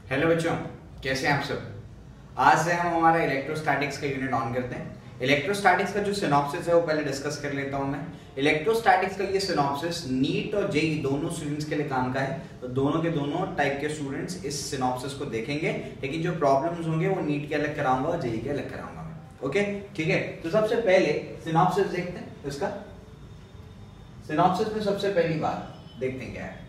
Hello बच्चों, कैसे हैं आप सब। आज से हम हमारा इलेक्ट्रोस्टैटिक्स का यूनिट ऑन करते हैं। इलेक्ट्रोस्टैटिक्स का जो सिनॉप्सिस है वो पहले डिस्कस कर लेता हूं मैं। इलेक्ट्रोस्टैटिक्स का ये सिनॉप्सिस नीट और जेईई दोनों स्टूडेंट्स के लिए काम का है, तो दोनों के दोनों टाइप के स्टूडेंट्स इस सिनॉप्सिस को देखेंगे, लेकिन जो प्रॉब्लम्स होंगे वो नीट के अलग कराऊंगा और जेईई के अलग कराऊंगा मैं। ओके, ठीक है। तो सबसे पहले सिनॉप्सिस देखते हैं इसका। सिनॉप्सिस में सबसे पहली बात देखते हैं क्या है।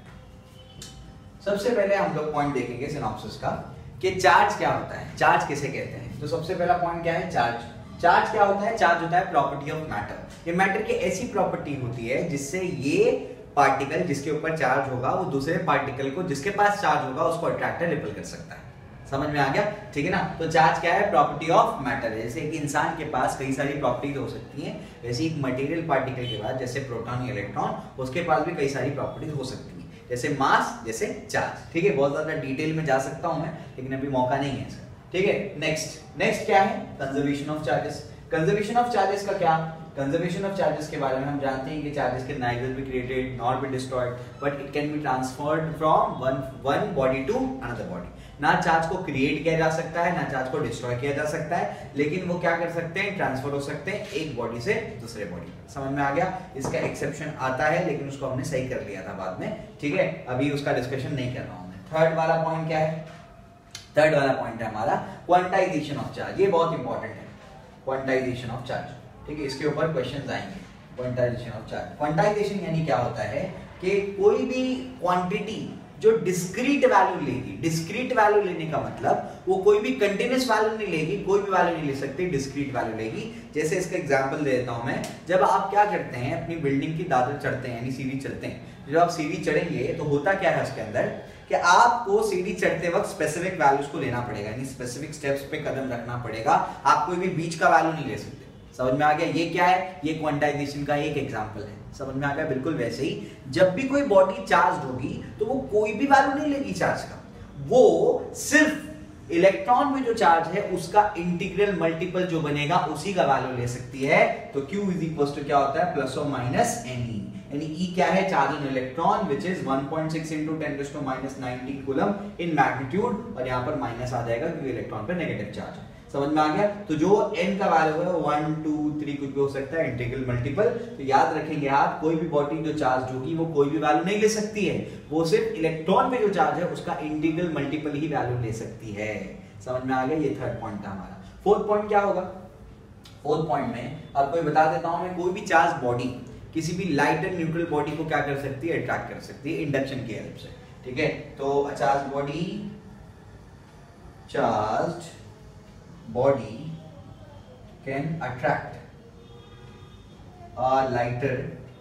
सबसे पहले हम लोग पॉइंट देखेंगे सिनॉप्सिस का कि चार्ज क्या होता है, चार्ज किसे कहते हैं। तो सबसे पहला पॉइंट क्या है, चार्ज। चार्ज क्या होता है? चार्ज होता है प्रॉपर्टी ऑफ मैटर। ये मैटर की ऐसी प्रॉपर्टी होती है जिससे ये पार्टिकल जिसके ऊपर चार्ज होगा वो दूसरे पार्टिकल को जिसके पास चार्ज होगा उसको अट्रैक्ट रिपेल कर सकता है। समझ में आ गया, ठीक है ना। तो चार्ज क्या है? Property of matter. जैसे एक इंसान के पास कई सारी प्रॉपर्टीज हो सकती हैं, वैसे एक मटेरियल पार्टिकल के पास जैसे प्रोटॉन या इलेक्ट्रॉन, उसके पास भी कई सारी प्रॉपर्टीज हो सकती हैं, जैसे मास, जैसे चार्ज। ठीक है, बहुत ज्यादा डिटेल में जा सकता हूं मैं, लेकिन अभी मौका नहीं है इसका। ठीक है, नेक्स्ट क्या है? Conservation of charges. Conservation of charges का क्या? कंजर्वेशन ऑफ चार्जेस के बारे में हम जानते हैं कि charges can neither be created nor be destroyed, but it can be transferred from one body to another body. ना चार्ज को क्रिएट किया जा सकता है, ना चार्ज को डिस्ट्रॉय किया जा सकता है, लेकिन वो क्या कर सकते हैं? ट्रांसफर हो सकते हैं एक बॉडी से दूसरे बॉडी। समझ में आ गया। इसका एक्सेप्शन आता है, लेकिन उसको हमने सही कर लिया था बाद में। ठीक है, अभी उसका डिस्कशन नहीं कर रहा हूं मैं। थर्ड वाला पॉइंट क्या है? थर्ड वाला पॉइंट है हमारा क्वांटाइजेशन ऑफ चार्ज। ये बहुत इंपॉर्टेंट है, क्वांटाइजेशन ऑफ चार्ज। ठीक है, इसके ऊपर क्वेश्चंस आएंगे। क्वांटाइजेशन ऑफ चार्ज, क्वांटाइजेशन यानी क्या होता है कि कोई भी क्वांटिटी जो डिस्क्रीट वैल्यू लेगी। डिस्क्रीट वैल्यू लेने का मतलब वो कोई भी कंटिन्यूअस वैल्यू नहीं लेगी, कोई भी वैल्यू नहीं ले सकती, डिस्क्रीट वैल्यू लेगी। जैसे इसका एग्जांपल दे देता हूं मैं। जब आप क्या करते हैं, अपनी बिल्डिंग की दादर चढ़ते हैं यानी सीढ़ी चढ़ते हैं, जब आप सीढ़ी चढ़ेंगे तो होता क्या है उसके अंदर कि आपको सीढ़ी चढ़ते वक्त स्पेसिफिक वैल्यूज को लेना पड़ेगा, यानी स्पेसिफिक स्टेप्स पे कदम रखना पड़ेगा। आप कोई भी बीच का वैल्यू नहीं ले सकते। समझ में आ गया? ये क्या है? ये क्वांटाइजेशन का एक एग्जांपल है। समझ में आ गया? बिल्कुल वैसे ही जब भी कोई बॉडी चार्ज होगी तो वो कोई भी वैल्यू नहीं लेगी चार्ज का, वो सिर्फ इलेक्ट्रॉन में जो चार्ज है उसका इंटीग्रल मल्टीपल जो बनेगा उसी का वैल्यू ले सकती है। तो Q इज इक्वल टू क्या होता है? प्लस और माइनस Ne। यानी E क्या है? Charge on electron which is 1.6 into 10⁻⁻19 coulomb in magnitude, और यहाँ पर माइनस आ जाएगा क्योंकि इलेक्ट्रॉन पर नेगेटिव चार्ज है। समझ में आ गया। तो जो n का वैल्यू है 1 2 3 कुछ भी हो सकता है, इंटीग्रल मल्टीपल। तो याद रखेंगे आप, कोई भी बॉडी जो चार्ज होगी वो कोई भी वैल्यू नहीं ले सकती है, वो सिर्फ इलेक्ट्रॉन में जो चार्ज है उसका इंटीग्रल मल्टीपल ही वैल्यू ले सकती है। समझ में आ गया। ये थर्ड पॉइंट था हमारा। फोर्थ पॉइंट क्या होगा? फोर्थ पॉइंट में आपको ये बता देता हूं मैं, कोई भी चार्ज बॉडी किसी भी लाइट एंड न्यूट्रल बॉडी को क्या कर सकती है? अट्रैक्ट कर सकती है इंडक्शन की हेल्प से। ठीक है, तो charge body, charge body can attract a lighter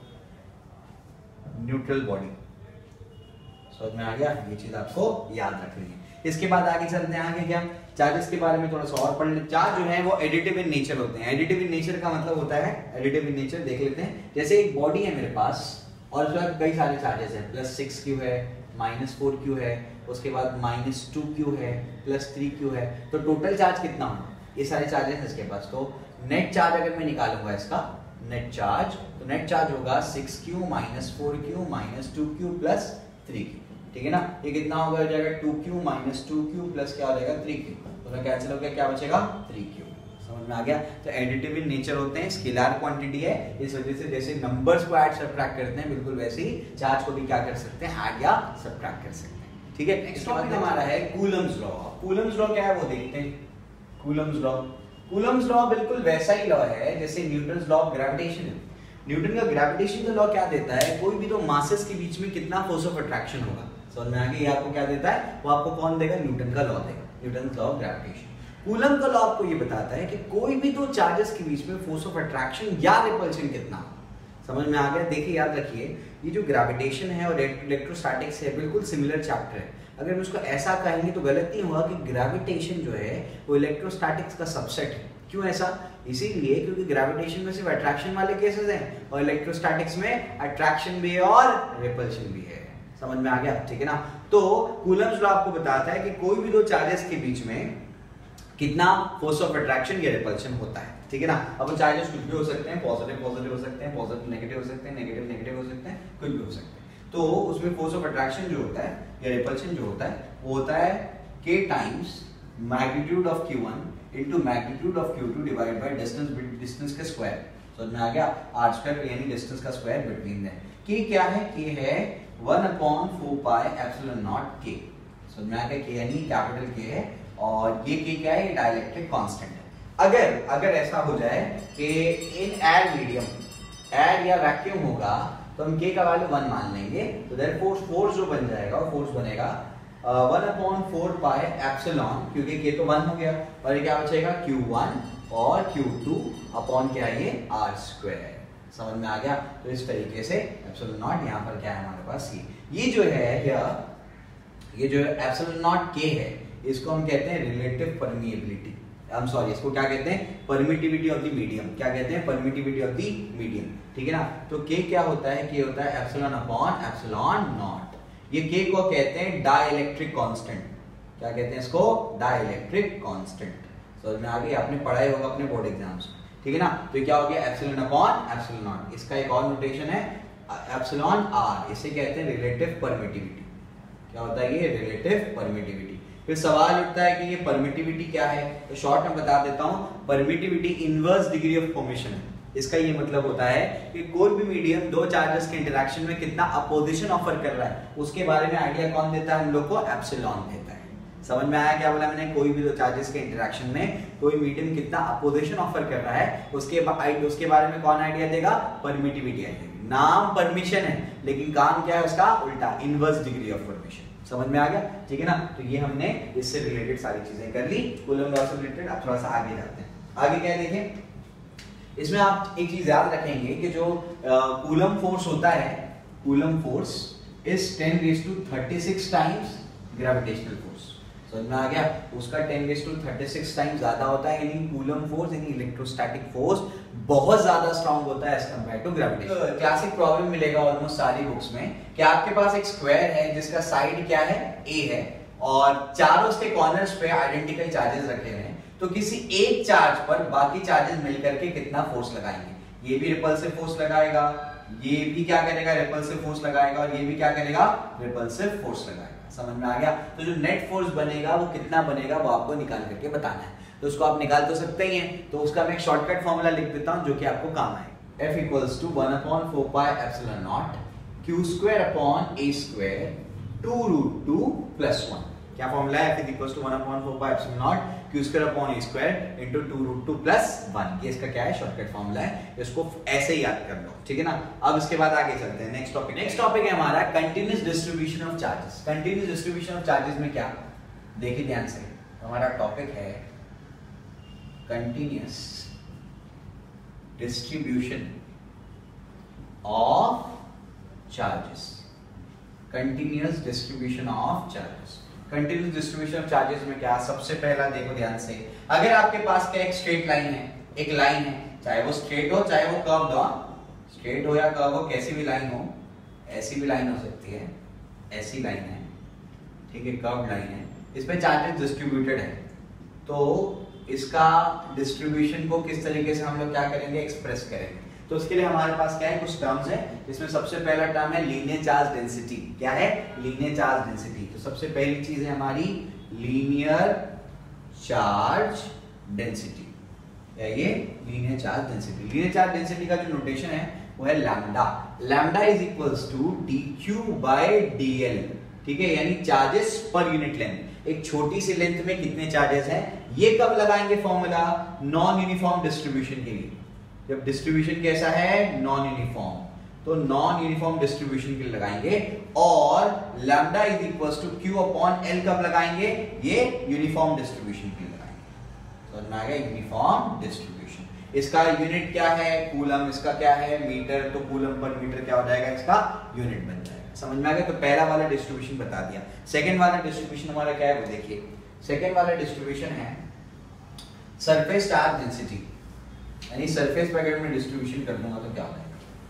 neutral body। समझ में आ गया? ये चीज आपको याद रखनी है। इसके बाद आगे चलते हैं। आगे क्या? चार्जेस के बारे में थोड़ा सा और पढ़ लेते हैं। चार्ज जो है वो एडिटिव इन नेचर होते हैं। एडिटिव इन नेचर का मतलब होता है, एडिटिव इन नेचर देख लेते हैं। जैसे एक बॉडी है मेरे पास और उसमें कई सारे चार्जेस हैं, +6Q है, -4Q है, उसके बाद -2Q है, +3Q है। तो टोटल चार्ज कितना होगा? ये सारे चार्जेस हैं इसके पास। तो नेट चार्ज अगर मैं निकालूंगा इसका नेट चार्ज, तो नेट चार्ज होगा 6Q -4Q -2Q +3Q। ठीक है ना। ये कितना होगा? हो जाएगा 2Q -2Q प्लस क्या हो जाएगा? 3Q। तो मैं कैंसिल हो गया, क्या बचेगा? 3Q। समझ में आ गया। तो एडिटिव इन नेचर होते हैं, स्केलर क्वांटिटी है, इस वजह से जैसे नंबर्स को ऐड सब्ट्रैक्ट करते हैं, बिल्कुल वैसे ही चार्ज को भी क्या कर सकते हैं? ऐड या सब्ट्रैक्ट कर सकते हैं। ठीक है, नेक्स्ट टॉपिक हमारा है कूलम्स लॉ। कूलम्स लॉ क्या है वो देखते हैं। कूलम्स लॉ, कूलम्स लॉ बिल्कुल वैसा ही लॉ है जैसे न्यूटन्स लॉ ऑफ ग्रेविटेशन है। न्यूटन का ग्रेविटेशन का लॉ क्या देता है? कोई भी दो मासेस के बीच में कितना फोर्स ऑफ अट्रैक्शन होगा। समझ में आ गया? ये आपको क्या देता है? वो आपको कौन देगा? न्यूटन का लॉ देगा, Newton law of gravitation. Coulomb का लॉ आपको ये बताता है कि कोई भी दो चार्जेस के बीच में फोर्स ऑफ अट्रैक्शन या रिपल्शन कितना हो। समझ में आ गया? देखिए, याद रखिए, ये जो ग्रेविटेशन है और इलेक्ट्रोस्टैटिक्स है बिल्कुल सिमिलर चैप्टर है। अगर हम उसको ऐसा कहेंगे तो गलत नहीं होगा कि ग्रेविटेशन जो है वो इलेक्ट्रोस्टैटिक्स का सबसेट है। क्यों ऐसा? इसीलिए क्योंकि ग्रेविटेशन में सिर्फ अट्रैक्शन वाले केसेस हैं और इलेक्ट्रोस्टैटिक्स में अट्रैक्शन भी है और रिपल्शन भी है। समझ में आ गया? ठीक है ना। तो कूलम्स लॉ आपको बताता है कि कोई भी दो चार्जेस के बीच में कितना फोर्स ऑफ अट्रैक्शन या रिपल्शन होता है। ठीक है ना। अब वो चार्जेस कुछ भी हो सकते हैं, पॉजिटिव पॉजिटिव हो सकते हैं, पॉजिटिव नेगेटिव हो सकते हैं, नेगेटिव नेगेटिव हो सकते हैं, कुछ भी हो सकते हैं। तो उसमें फोर्स ऑफ अट्रैक्शन जो होता है या रिपल्शन जो होता है वो होता है k times magnitude of q1 into magnitude of q2 divide by distance के स्क्वायर। समझ में आ गया, r स्क्वायर यानी डिस्टेंस का स्क्वायर बिटवीन देम। k क्या है, k है 1/4 पाई एप्सिलॉन नॉट k। समझ में आ गया, k यानी कैपिटल k है और ये k क्या है, ये डाइलेक्ट्रिक कांस्टेंट है। अगर ऐसा हो जाए कि इन एयर मीडियम एयर या वैक्यूम होगा तो हम k का वैल्यू 1 मान लेंगे, तो देयरफॉर फोर्स जो बन जाएगा वो फोर्स बनेगा 1/4 पाई एप्सिलॉन, क्योंकि k तो 1 हो गया और ये क्या बचेगा q1 और q2 अपॉन क्या है ये r स्क्वायर। समझ में आ गया। तो इस तरीके से एप्सिलॉन नॉट यहाँ पर क्या है हमारे पास, ये जो है ये जो एप्सिलॉन नॉट k है इसको हम कहते हैं रिलेटिव परमिएबिलिटी। I'm sorry, इसको क्या कहते हैं, परमिटिविटी ऑफ द मीडियम। क्या कहते हैं, परमिटिविटी ऑफ द मीडियम, ठीक है ना। तो k क्या होता है, k होता है एप्सिलॉन अपॉन एप्सिलॉन नॉट। ये k को कहते हैं डाइलेक्ट्रिक कांस्टेंट। क्या कहते हैं इसको, डाइलेक्ट्रिक कांस्टेंट। समझ में आ गई, आपने पढ़ा ही होगा अपने बोर्ड एग्जाम्स में, ठीक है ना। तो क्या हो गया एप्सिलॉन अपॉन एप्सिलॉन नॉट। इसका एक और नोटेशन है एप्सिलॉन r, इसे कहते हैं रिलेटिव परमिटिविटी। क्या होता है ये, रिलेटिव परमिटिविटी। फिर सवाल उठता है कि ये परमिटिविटी क्या है, तो शॉर्ट में बता देता हूं, permittivity inverse degree of permission है। इसका ये मतलब होता है कि कोई भी मीडियम दो चार्जेस के इंटरेक्शन में कितना अपोजिशन ऑफर कर रहा है उसके बारे में आइडिया कौन देता है, हम लोग को एप्सिलॉन देता है। समझ में आया क्या बोला मैंने, कोई भी दो चार्जेस के इंटरेक्शन में कोई मीडियम कितना अपोजिशन ऑफर कर रहा है उसके बारे में कौन आइडिया देगा, परमिटिविटी आइडिया। नाम परमिशन है लेकिन काम क्या है उसका उल्टा, इनवर्स डिग्री ऑफ परमिशन। समझ में आ गया, ठीक है ना। तो ये हमने इससे रिलेटेड सारी चीजें कर ली, कूलम लॉ से रिलेटेड। अब थोड़ा सा आगे जाते हैं। आगे क्या है देखें, इसमें आप एक चीज याद रखेंगे कि जो कूलम फोर्स होता है, coulomb force is 10⁻36 times gravitational force. समझ में आ गया, उसका 10⁻36 टाइम्स ज्यादा होता है, यानी कूलम फोर्स यानी इलेक्ट्रोस्टैटिक फोर्स बहुत ज्यादा स्ट्रांग होता है as compared to gravitation. Classic problem मिलेगा ऑलमोस्ट सारी बुक्स में कि आपके पास एक स्क्वायर है जिसका साइड क्या है, a है, और चारों उसके कॉर्नर्स पे आइडेंटिकल चार्जेस रखे हुए हैं। तो किसी एक चार्ज पर बाकी चार्जेस मिलकर के कितना फोर्स लगाएंगे, ये भी रिपल्सिव फोर्स लगाएगा, ये भी क्या करेगा, रिपल्सिव फोर्स लगाएगा, और ये भी क्या करेगा, रिपल्सिव फोर्स लगाएगा। समझ में आ गया। तो जो नेट फोर्स बनेगा वो कितना बनेगा वो आपको निकाल करके बताना है। तो उसको आप निकाल तो सकते ही हैं, तो उसका मैं एक शॉर्टकट फॉर्मूला लिख देता हूं जो कि आपको काम आए। F equals to 1/4 pi epsilon nought q square upon a square 2√2 + 1। क्या फॉर्मूला है, F equals to 1/4 pi epsilon nought q square upon a square into 2√2 + 1। ये इसका क्या है, शॉर्टकट फॉर्मूला है, इसको ऐसे ही याद कर लो, ठीक है ना। अब इसके बाद आगे चलते हैं नेक्स्ट टॉपिक। नेक्स्ट टॉपिक है हमारा continuous distribution of charges. Continuous distribution of charges में क्या, देखिए ध्यान से, हमारा टॉपिक है continuous distribution of charges. Continuous distribution of charges. Continuous distribution of charges में क्या, सबसे पहला देखो ध्यान से, अगर आपके पास क्या एक स्ट्रेट लाइन है, एक लाइन है, चाहे वो स्ट्रेट हो चाहे वो कर्व्ड हो, स्ट्रेट हो या कर्व हो, कैसी भी लाइन हो, ऐसी भी लाइन हो सकती है, ऐसी लाइन है, ठीक है, कर्व्ड लाइन है, इसमें चार्जेस डिस्ट्रीब्यूटेड है, तो इसका डिस्ट्रीब्यूशन को किस तरीके से हम लोग क्या करेंगे, एक्सप्रेस करेंगे। तो उसके लिए हमारे पास क्या है, कुछ टर्म्स है, जिसमें सबसे पहला टर्म है लीनियर चार्ज डेंसिटी। क्या है, लीनियर चार्ज डेंसिटी। तो सबसे पहली चीज है हमारी लीनियर चार्ज डेंसिटी, ये linear charge density. Linear charge density का जो नोटेशन है वो है lambda. Lambda is equals to dq/dl, ठीक है, यानी चार्जेस पर यूनिट लेंथ। एक छोटी सी लेंथ में कितने चार्जेस हैं, ये कब लगाएंगे फॉर्मूला, नॉन यूनिफॉर्म डिस्ट्रीब्यूशन के लिए। जब डिस्ट्रीब्यूशन कैसा है, नॉन यूनिफॉर्म, तो नॉन यूनिफॉर्म डिस्ट्रीब्यूशन के लिए लगाएंगे। और lambda is equals to q/l कब लगाएंगे, ये यूनिफॉर्म डिस्ट्रीब्यूशन के लिए लगाएंगे। समझ में आ गया, यूनिफॉर्म डिस्ट्रीब्यूशन। इसका यूनिट क्या है, कूलम, इसका क्या है, मीटर, तो कूलम पर मीटर क्या हो जाएगा, इसका यूनिट बन जाएगा। समझ में आ गया। तो पहला वाला डिस्ट्रीब्यूशन बता दिया। सेकंड वाला डिस्ट्रीब्यूशन हमारा क्या है वो देखिए। सेकंड वाला डिस्ट्रीब्यूशन है सरफेस चार्ज डेंसिटी, यानी सरफेस पे अगर मैं डिस्ट्रीब्यूशन कर दूंगा तो क्या हो जाएगा,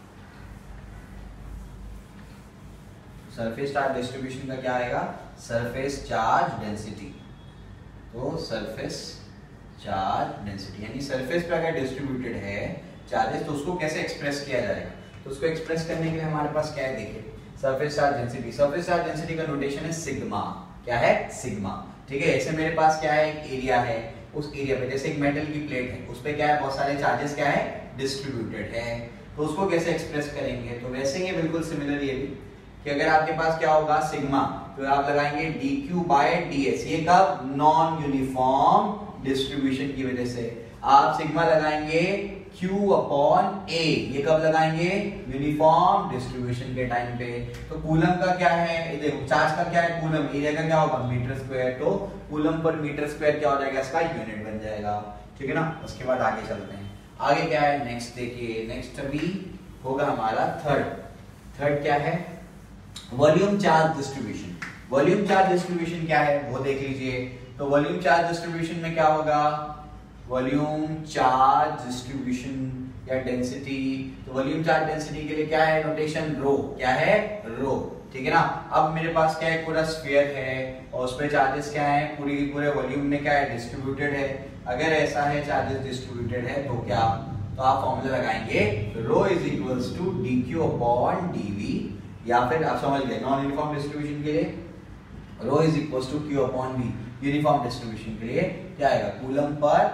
सरफेस चार्ज डिस्ट्रीब्यूशन का क्या आएगा, सरफेस चार्ज डेंसिटी। तो सरफेस चार्ज डेंसिटी यानी सरफेस पे अगर डिस्ट्रीब्यूटेड है चार्जेस तो उसको कैसे एक्सप्रेस किया जाएगा, तो उसको एक्सप्रेस करने के लिए हमारे पास क्या है, देखिए surface charge density. Surface charge density का नोटेशन है सिग्मा। क्या है, सिग्मा, ठीक है। ऐसे मेरे पास क्या है, एक एरिया है, उस एरिया पे जैसे एक मेटल की प्लेट है, उस पे क्या है, बहुत सारे चार्जेस क्या है, डिस्ट्रीब्यूटेड है। तो उसको कैसे एक्सप्रेस करेंगे, तो वैसे ही बिल्कुल सिमिलर ये भी कि अगर आपके पास क्या होगा सिग्मा, तो आप लगाएंगे dq बाय ds। ये कब, नॉन यूनिफॉर्म डिस्ट्रीब्यूशन की वजह से आप सिग्मा लगाएंगे q अपॉन a। ये कब लगाएंगे, यूनिफॉर्म डिस्ट्रीब्यूशन के टाइम पे। तो कूलम का क्या है, देखो चार्ज का क्या है, कूलम, एरिया का क्या होगा, मीटर स्क्वायर। तो कूलम पर मीटर स्क्वायर क्या हो जाएगा, इसका यूनिट बन जाएगा, ठीक है ना। उसके बाद आगे चलते हैं, आगे क्या है, नेक्स्ट देखिए, नेक्स्ट अभी होगा हमारा थर्ड क्या है, volume charge distribution. Volume charge distribution क्या है वो देख लीजिए। तो वॉल्यूम चार्ज डिस्ट्रीब्यूशन में क्या होगा, वॉल्यूम चार्ज डिस्ट्रीब्यूशन या डेंसिटी। तो वॉल्यूम चार्ज डेंसिटी के लिए क्या है नोटेशन, रो, क्या है, रो, ठीक है ना। अब मेरे पास क्या है, पूरा स्फीयर है और उसमें चार्जेस क्या है, पूरे वॉल्यूम में क्या है, डिस्ट्रीब्यूटेड है। अगर ऐसा है चार्जेस डिस्ट्रीब्यूटेड है तो क्या, तो आप फॉर्मूला लगाएंगे rho is equals to dq upon dv, या फिर आप समझ गए नॉन यूनिफॉर्म डिस्ट्रीब्यूशन के लिए rho is equals to q upon v, uniform distribution के लिए क्या आएगा, कूलम पर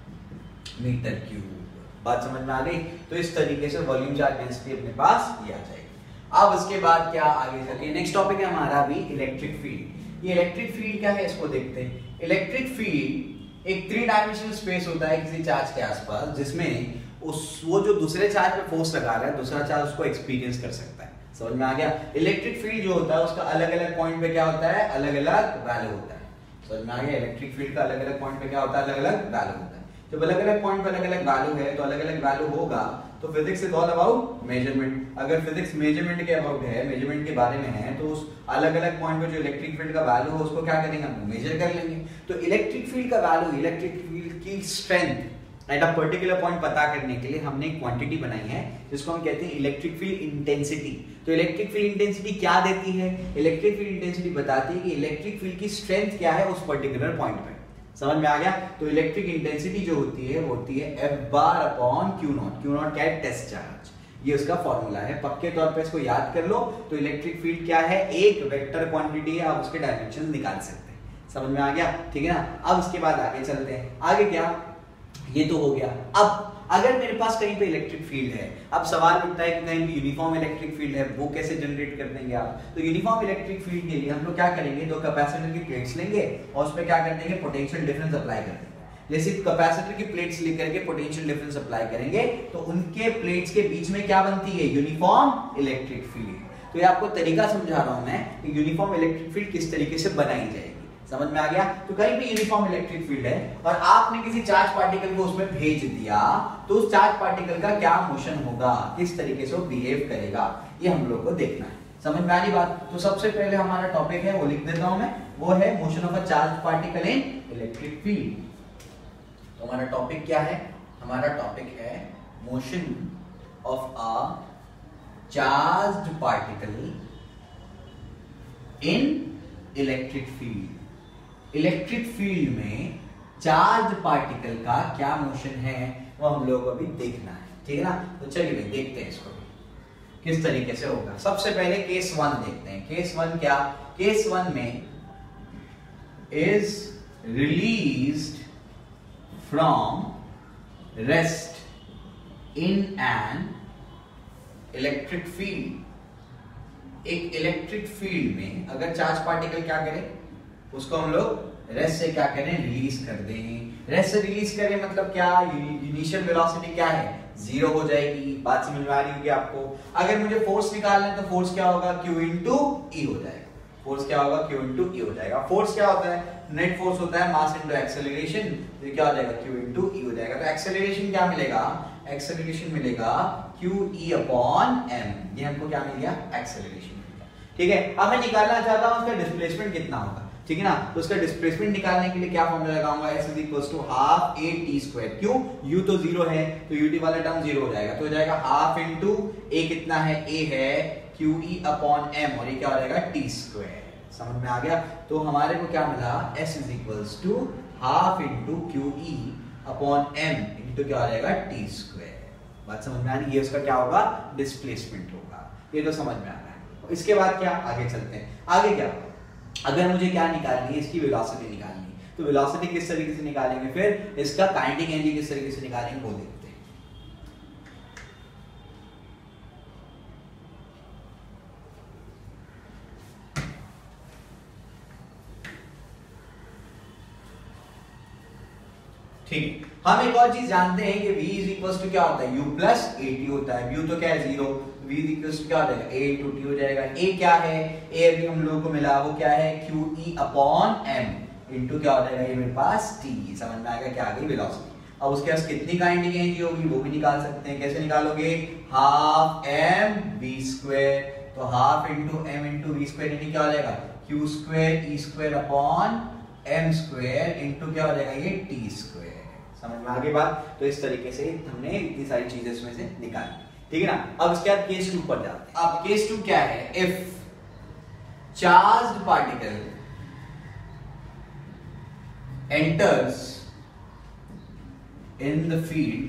मीटर क्यूब। बात समझ में आ गई। तो इस तरीके से वॉल्यूम चार्ज डेंसिटी अपने पास ये आ जाएगी। अब उसके बाद क्या आगे चलते हैं, नेक्स्ट टॉपिक है हमारा अभी इलेक्ट्रिक फील्ड। ये इलेक्ट्रिक फील्ड क्या है इसको देखते हैं। इलेक्ट्रिक फील्ड एक 3 डायमेंशनल स्पेस होता है किसी चार्ज के आसपास, जिसमें वो जो दूसरे चार्ज पे फोर्स लगा रहा है, दूसरा चार्ज उसको एक्सपीरियंस कर सकता है। समझ में आ गया। इलेक्ट्रिक फील्ड जो होता है उसका अलग अलग पॉइंट पे क्या होता है, अलग अलग वैल्यू होता है। समझ में आ गया। इलेक्ट्रिक फील्ड का अलग अलग पॉइंट पे क्या होता है, अलग अलग वैल्यू होता है। जब अलग अलग पॉइंट पे अलग अलग वैल्यू है तो अलग अलग वैल्यू होगा, तो physics is all about measurement. अगर फिजिक्स मेजरमेंट के अबाउट है, मेजरमेंट के बारे में है, तो उस अलग अलग पॉइंट पे जो इलेक्ट्रिक फील्ड का वैल्यू है उसको क्या करेंगे, हम मेजर कर लेंगे। तो इलेक्ट्रिक फील्ड का वैल्यू, इलेक्ट्रिक फील्ड की strength at a particular point पता करने के लिए हमने एक क्वांटिटी बनाई है जिसको हम कहते हैं इलेक्ट्रिक फील्ड इंटेंसिटी। तो इलेक्ट्रिक फील्ड इंटेंसिटी क्या देती है, इलेक्ट्रिक फील्ड इंटेंसिटी बताती है कि इलेक्ट्रिक फील्ड की स्ट्रेंथ क्या है उस पर्टिकुलर पॉइंट पे। समझ में आ गया। तो इलेक्ट्रिक इंटेंसिटी जो होती है वो होती है F bar upon Q nought. Q nought क्या है, टेस्ट चार्ज, ये उसका फॉर्मूला है। पक्के तौर पे इसको याद कर लो। तो इलेक्ट्रिक फील्ड क्या है, एक वेक्टर क्वांटिटी है, आप उसके डायमेंशन निकाल सकते हैं। समझ में आ गया, ठीक है ना। अब उसके बाद आगे चलते हैं। आगे क्या, ये तो हो गया। अब अगर मेरे पास कहीं पे इलेक्ट्रिक फील्ड है, अब सवाल उठता है कि कहीं भी यूनिफॉर्म इलेक्ट्रिक फील्ड है, वो कैसे जनरेट कर देंगे आप। तो यूनिफॉर्म इलेक्ट्रिक फील्ड के लिए हम लोग क्या करेंगे, दो कैपेसिटर की प्लेट्स लेंगे और उस पर क्या कर देंगे, पोटेंशियल डिफरेंस अप्लाई कर देंगे। जैसे कैपेसिटर की प्लेट्स लेकर के पोटेंशियल डिफरेंस अप्लाई करेंगे तो उनके प्लेट्स के बीच में क्या बनती है, यूनिफॉर्म इलेक्ट्रिक फील्ड। तो ये आपको तरीका समझा रहा हूं मैं कि यूनिफॉर्म इलेक्ट्रिक फील्ड किस तरीके से बनाई जाएगी। समझ में आ गया। तो कहीं भी यूनिफॉर्म इलेक्ट्रिक फील्ड है और आपने किसी चार्ज पार्टिकल को उसमें भेज दिया, तो उस चार्ज पार्टिकल का क्या मोशन होगा, किस तरीके से वो बिहेव करेगा, ये हम लोग को देखना है। समझ में आ रही बात। तो सबसे पहले हमारा टॉपिक है, वो लिख देता हूं मैं, वो है motion of a charge particle in electric field. तो हमारा टॉपिक क्या है, हमारा टॉपिक है motion of a charged particle in electric field. Electric field में चार्ज पार्टिकल का क्या मोशन है वो हम लोग को अभी देखना है, ठीक है ना। तो चलिए भाई देखते हैं इसको किस तरीके से होगा। सबसे पहले केस 1 देखते हैं। केस 1 क्या, केस 1 में is released from rest in an electric field. एक इलेक्ट्रिक फील्ड में अगर चार्ज पार्टिकल क्या करे, उसको हम लोग रेस्ट से क्या करें, रिलीज कर दें। रेस्ट से रिलीज करें मतलब क्या, इनिशियल वेलोसिटी क्या है, 0 हो जाएगी। बात समझ में आ रही होगी आपको। अगर मुझे फोर्स निकालना है तो फोर्स क्या होगा, Q इंटू ई हो जाएगा। फोर्स क्या होगा, Q इंटू ई हो जाएगा। फोर्स क्या होता है, नेट फोर्स होता है मास इंटू एक्सेलरेशन। तो क्या हो जाएगा, Q इंटू ई हो जाएगा। तो एक्सेलरेशन क्या मिलेगा, एक्सेलरेशन मिलेगा QE अपॉन m। ये हमको क्या मिल गया, एक्सेलरेशन मिल गया, ठीक है। अब मैं निकालना चाहता हूं उसका डिस्प्लेसमेंट कितना होगा, ठीक है ना। तो उसका डिस्प्लेसमेंट निकालने के लिए क्या फॉर्मूला लगाऊंगा, s = ½ a t²। क्यों, u तो 0 है तो ut वाला टर्म 0 हो जाएगा। तो हो जाएगा ½ इंटू a कितना है, a है QE अपॉन m और ये क्या हो जाएगा, t²। समझ में आ गया। तो हमारे को क्या मिला, s = ½ into QE upon m into क्या हो जाएगा, t²। बात समझ में आ रही है। ये उसका क्या होगा, डिस्प्लेसमेंट होगा। ये तो समझ में आ रहा है। इसके बाद क्या, आगे चलते हैं। आगे क्या, अगर मुझे क्या निकालनी है, इसकी वेलोसिटी निकालनी है, तो वेलोसिटी किस तरीके से निकालेंगे, फिर इसका काइनेटिक एनर्जी किस तरीके से निकालेंगे वो देखते हैं। ठीक, हम एक और चीज जानते हैं कि v इज इक्वल टू क्या होता है, u प्लस at होता है। u तो क्या है 0, v इज इक्वल टू क्या हो जाएगा, a into t हो जाएगा। a क्या है, a अभी हम लोगों को मिला, वो क्या है qe अपॉन m इंटू क्या हो जाएगा, ये मेरे पास t। समझ में आएगा क्या आ गई वेलोसिटी। अब उसके पास कितनी काइनेटिक एनर्जी होगी वो भी निकाल सकते हैं। कैसे निकालोगे, हाफ m v स्क्वायर, तो half into m into v square यानी क्या हो जाएगा, q square e square upon m square into क्या हो जाएगा, ये t स्क्वायर। समझ में आगे बात। तो इस तरीके से हमने इतनी सारी चीजें इसमें से निकाली, ठीक है ना। अब इसके बाद केस 2 पर जाते हैं। अब केस 2 क्या है, if charged particle enters in the field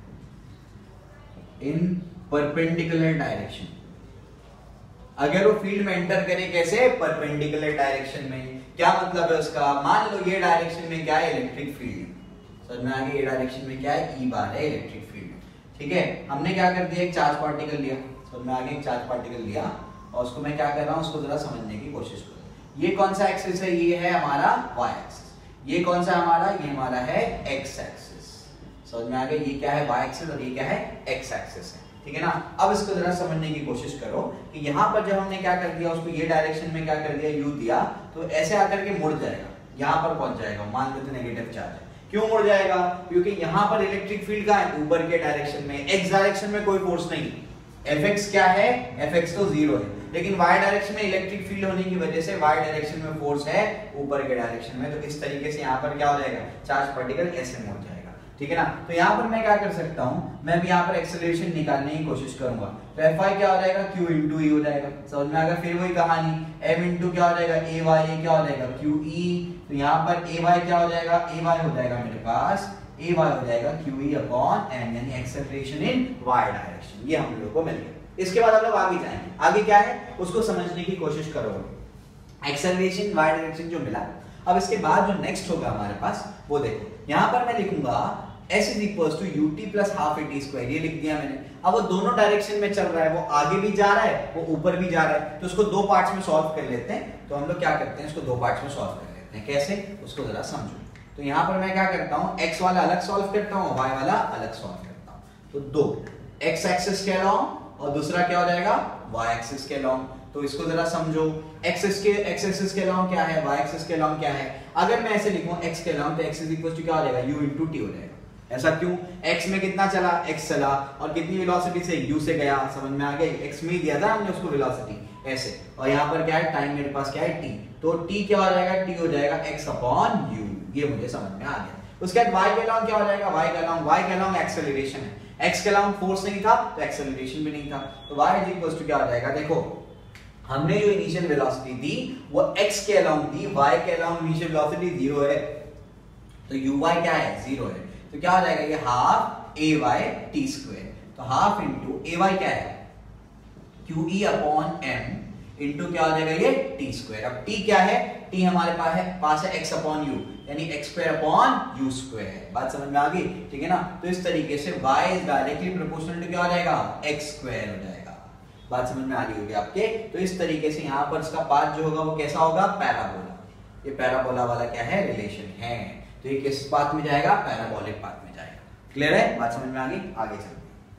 in perpendicular direction. अगर वो फील्ड में एंटर करे कैसे, परपेंडिकुलर डायरेक्शन में। क्या मतलब है उसका, मान लो ये डायरेक्शन में क्या है, इलेक्ट्रिक फील्ड, समझ में आगे, ये डायरेक्शन में क्या है, ई बार है इलेक्ट्रिक फील्ड, ठीक है। हमने क्या कर दिया, एक चार्ज पार्टिकल लिया, समझ में आगे, एक चार्ज पार्टिकल लिया और उसको मैं क्या कर रहा हूँ, उसको जरा समझने की कोशिश करो। ये कौन सा एक्सिस है, ये है हमारा y एक्सिस। ये कौन सा हमारा, ये हमारा है x एक्सिस। समझ में आगे, ये क्या है y एक्सिस और ये क्या है x एक्सिस है, ठीक है ना। अब इसको जरा समझने की कोशिश करो कि यहाँ पर जब हमने क्या कर दिया, उसको ये डायरेक्शन में क्या कर दिया, u दिया, तो ऐसे आकर के मुड़ जाएगा, यहाँ पर पहुंच जाएगा। मान लो तो नेगेटिव चार्ज है, क्यों मुड़ जाएगा, क्योंकि यहाँ पर इलेक्ट्रिक फील्ड का है ऊपर के डायरेक्शन में, x डायरेक्शन में कोई फोर्स नहीं, fx क्या है, fx तो 0 है, लेकिन y डायरेक्शन में इलेक्ट्रिक फील्ड होने की वजह से y डायरेक्शन में फोर्स है ऊपर के डायरेक्शन में। तो इस तरीके से यहाँ पर क्या हो जाएगा, चार्ज पार्टिकल ऐसे मुड़ जाएगा, ठीक है ना। तो यहाँ पर मैं क्या कर सकता हूँ, मैं भी यहाँ पर एक्सेलरेशन निकालने की कोशिश करूंगा। तो Fi क्या हो जाएगा, q इंटू ई हो जाएगा, समझ में आएगा। फिर वही कहानी, m इंटू क्या हो जाएगा, ay, ये क्या हो जाएगा, qe। तो यहाँ पर ay क्या हो जाएगा, ay हो जाएगा मेरे पास, ay हो जाएगा qe अपॉन m, यानी एक्सेलरेशन इन y डायरेक्शन। ये हम लोगों को मिल गया। इसके बाद हम लोग आगे जाएंगे, आगे क्या है उसको समझने की कोशिश करो। एक्सेलरेशन y डायरेक्शन जो मिला, अब इसके बाद जो नेक्स्ट होगा हमारे पास वो देखो, यहाँ पर मैं लिखूंगा s is equal to ut plus half at square, ये लिख दिया मैंने। अब वो दोनों डायरेक्शन में चल रहा है, वो आगे भी जा रहा है, वो ऊपर भी जा रहा है, तो उसको दो पार्ट्स में सॉल्व कर लेते हैं। तो हम लोग क्या करते हैं, इसको दो पार्ट्स में सॉल्व कर लेते हैं। कैसे, उसको जरा समझो। तो यहाँ पर मैं क्या करता हूँ, x वाला अलग सॉल्व करता हूँ, y वाला अलग सॉल्व करता हूँ। तो दो x एक्सिस के अलॉन्ग और दूसरा क्या हो जाएगा, y एक्सिस के अलॉन्ग। तो इसको जरा समझो, x एक्सिस के अलॉन्ग क्या है, y एक्सिस के अलॉन्ग क्या है। अगर मैं ऐसे लिखूं x के अलॉन्ग, तो x इज इक्वल टू क्या हो जाएगा, u इंटू t हो जाएगा। ऐसा क्यों, x में कितना चला, x चला, और कितनी वेलोसिटी से, u से गया। समझ में आ गई, x में ही दिया था हमने उसको वेलोसिटी ऐसे, और यहाँ पर क्या है, टाइम मेरे पास क्या है, t। तो t क्या हो जाएगा, t हो जाएगा x अपॉन u। ये मुझे समझ में आ गया। उसके बाद y के अलॉन्ग क्या हो जाएगा, y के अलॉन्ग एक्सेलरेशन है, x के अलॉन्ग फोर्स नहीं था तो एक्सेलरेशन भी नहीं था। तो y इज इक्वल टू क्या हो जाएगा, देखो हमने जो इनिशियल वेलोसिटी दी वो x के अलॉन्ग दी, y के अलॉन्ग इनिशियल वेलोसिटी 0 है, तो uy क्या है, 0 है। तो क्या हो जाएगा, ये हाफ ay t स्क्वायर। तो हाफ इंटू ay क्या है, qe अपॉन m इंटू क्या हो जाएगा, ये t स्क्वायर। अब t क्या है, t हमारे पास है x अपॉन u, यानी x square upon u square. बात समझ में आ गई, ठीक है ना। तो इस तरीके से y is directly proportional to क्या हो जाएगा, x स्क्वायर हो जाएगा। बात समझ में आ रही होगी आपके। तो इस तरीके से यहाँ पर इसका पाथ जो होगा वो कैसा होगा, पैराबोला। ये पैराबोला वाला क्या है, रिलेशन है। तो ये किस पाथ में जाएगा, पैराबोलिक पाथ में जाएगा। क्लियर है, बात समझ में आ गई। आगे चलते हैं।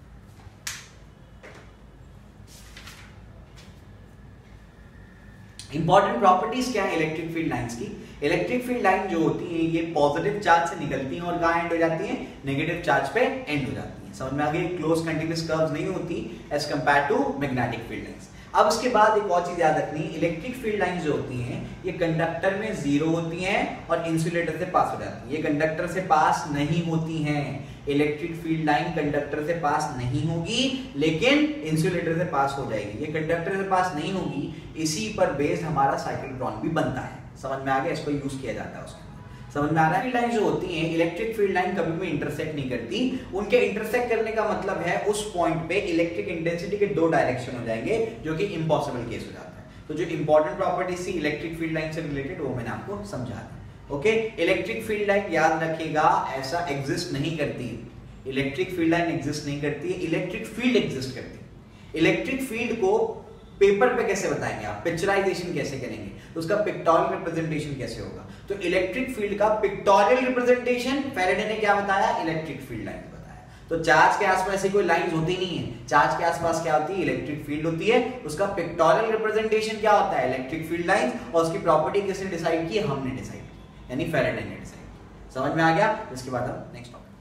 इंपॉर्टेंट प्रॉपर्टीज क्या है इलेक्ट्रिक फील्ड लाइंस की। इलेक्ट्रिक फील्ड लाइन जो होती है ये पॉजिटिव चार्ज से निकलती हैं और कहाँ एंड हो जाती हैं, नेगेटिव चार्ज पे एंड हो जाती हैं। समझ में आ गई, क्लोज कंटिन्यूअस कर्व्स नहीं होती as compared to magnetic field lines. अब उसके बाद एक और चीज याद रखनी, इलेक्ट्रिक फील्ड लाइंस जो होती हैं ये कंडक्टर में जीरो होती हैं और इंसुलेटर से पास हो जाती हैं। ये कंडक्टर से पास नहीं होती हैं। इलेक्ट्रिक फील्ड लाइन कंडक्टर से पास नहीं होगी लेकिन इंसुलेटर से पास हो जाएगी। ये कंडक्टर से पास नहीं होगी, इसी पर बेस्ड हमारा साइक्लोट्रॉन भी बनता है। समझ में आ गया, इसको यूज किया जाता है उसके। समझ में आ रहा है। फील्ड लाइन जो होती हैं, इलेक्ट्रिक फील्ड लाइन कभी भी इंटरसेक्ट नहीं करती। उनके इंटरसेक्ट करने का मतलब है उस पॉइंट पे इलेक्ट्रिक इंटेंसिटी के दो डायरेक्शन हो जाएंगे, जो कि इम्पॉसिबल केस हो जाता है। तो जो इंपॉर्टेंट प्रॉपर्टीज थी इलेक्ट्रिक फील्ड लाइन से रिलेटेड वो मैंने आपको समझा दी। ओके, इलेक्ट्रिक फील्ड लाइन याद रखिएगा ऐसा एग्जिस्ट नहीं करती है, इलेक्ट्रिक फील्ड लाइन एग्जिस्ट नहीं करती है, इलेक्ट्रिक फील्ड एग्जिस्ट करती है। इलेक्ट्रिक फील्ड को पेपर पे कैसे बताएंगे आप, पिक्चराइजेशन कैसे करेंगे, तो उसका पिक्टोरियल रिप्रेजेंटेशन कैसे होगा, तो इलेक्ट्रिक फील्ड का पिक्टोरियल रिप्रेजेंटेशन फैराडे ने क्या बताया, इलेक्ट्रिक फील्ड लाइन बताया। तो चार्ज के आसपास ऐसी कोई लाइंस होती नहीं है, चार्ज के आसपास क्या होती है, इलेक्ट्रिक फील्ड होती है, उसका पिक्टोरियल रिप्रेजेंटेशन क्या होता है, इलेक्ट्रिक फील्ड लाइंस, और उसकी प्रॉपर्टी किसने डिसाइड की, हमने डिसाइड की, यानी फैराडे ने डिसाइड की। समझ में आ गया? इसके बाद हम नेक्स्ट टॉपिक।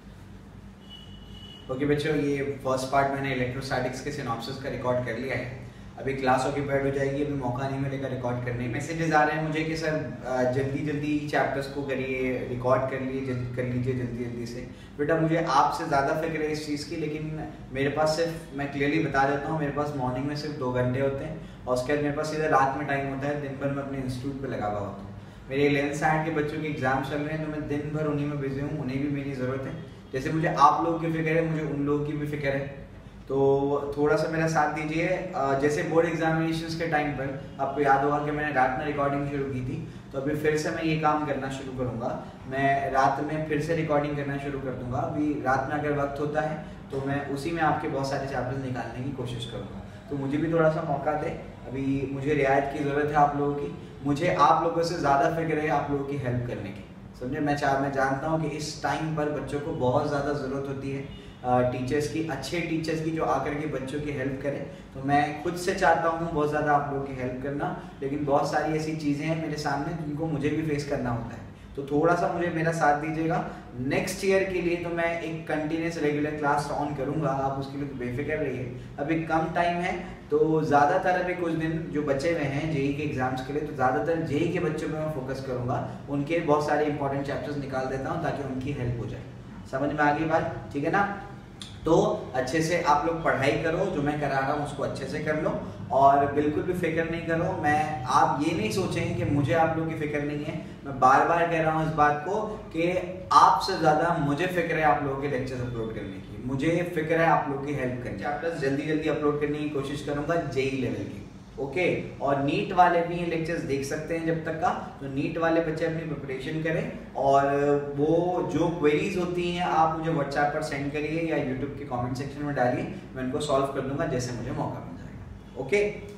ओके बच्चों, ये फर्स्ट पार्ट मैंने इलेक्ट्रोस्टैटिक्स के सिनॉप्सिस का रिकॉर्ड कर लिया है। अभी क्लास ऑक्यूपाइड हो जाएगी, अभी मौका नहीं मिलेगा रिकॉर्ड करने। मैसेजेस आ रहे हैं मुझे कि सर जल्दी जल्दी चैप्टर्स को करिए, रिकॉर्ड कर लीजिए जल्दी से। बेटा मुझे आपसे ज़्यादा फिक्र है इस चीज़ की, लेकिन मेरे पास सिर्फ, मैं क्लियरली बता देता हूँ, मेरे पास मॉर्निंग में सिर्फ 2 घंटे होते हैं और उसके बाद मेरे पास सीधा रात में टाइम होता है। दिन भर मैं अपने इंस्टीट्यूट पर लगा हुआ होता हूँ। मेरे 11th स्टैंडर्ड के बच्चों के एग्जाम चल रहे हैं, तो मैं दिन भर उन्हीं में बिजी हूँ, उन्हें भी मेरी ज़रूरत है। जैसे मुझे आप लोगों की फिक्र है, मुझे उन लोगों की भी फिक्र है, तो थोड़ा सा मेरा साथ दीजिए। जैसे बोर्ड एग्जामिनेशंस के टाइम पर आपको याद होगा कि मैंने रात में रिकॉर्डिंग शुरू की थी, तो अभी फिर से मैं ये काम करना शुरू करूँगा। मैं रात में फिर से रिकॉर्डिंग करना शुरू कर दूँगा। अभी रात में अगर वक्त होता है तो मैं उसी में आपके बहुत सारे चैप्टर्स निकालने की कोशिश करूँगा, तो मुझे भी थोड़ा सा मौका दे। अभी मुझे रियायत की ज़रूरत है आप लोगों की, मुझे आप लोगों से ज़्यादा फिक्र है आप लोगों की हेल्प करने की, समझे। मैं जानता हूँ कि इस टाइम पर बच्चों को बहुत ज़्यादा ज़रूरत होती है टीचर्स की, अच्छे टीचर्स की जो आकर के बच्चों की हेल्प करें। तो मैं खुद से चाहता हूँ बहुत ज़्यादा आप लोगों की हेल्प करना, लेकिन बहुत सारी ऐसी चीज़ें हैं मेरे सामने जिनको मुझे भी फेस करना होता है, तो थोड़ा सा मुझे मेरा साथ दीजिएगा। नेक्स्ट ईयर के लिए तो मैं एक कंटिन्यूस रेगुलर क्लास ऑन करूँगा, आप उसके लिए तो बेफिक्र रहिए। अभी कम टाइम है, तो ज़्यादातर अभी कुछ दिन जो बचे हुए हैं जेई के एग्जाम्स के लिए, तो ज़्यादातर जेई के बच्चों पर मैं फोकस करूँगा, उनके बहुत सारे इंपॉर्टेंट चैप्टर्स निकाल देता हूँ ताकि उनकी हेल्प हो जाए। समझ में आ गई बात, ठीक है ना। तो अच्छे से आप लोग पढ़ाई करो, जो मैं करा रहा हूँ उसको अच्छे से कर लो, और बिल्कुल भी फिक्र नहीं करो। मैं, आप ये नहीं सोचेंगे कि मुझे आप लोगों की फिक्र नहीं है, मैं बार बार कह रहा हूँ इस बात को कि आपसे ज़्यादा मुझे फिक्र है आप लोगों के लेक्चर्स अपलोड करने की, मुझे फिक्र है आप लोगों की हेल्प करने। चैप्टर्स जल्दी अपलोड करने की कोशिश करूँगा जेई लेवल की, ओके। और नीट वाले भी ये लेक्चर्स देख सकते हैं जब तक का, तो नीट वाले बच्चे अपनी प्रिपरेशन करें, और वो जो क्वेरीज होती हैं आप मुझे व्हाट्सएप पर सेंड करिए या यूट्यूब के कमेंट सेक्शन में डालिए, मैं उनको सॉल्व कर दूंगा जैसे मुझे मौका मिल जाएगा, ओके।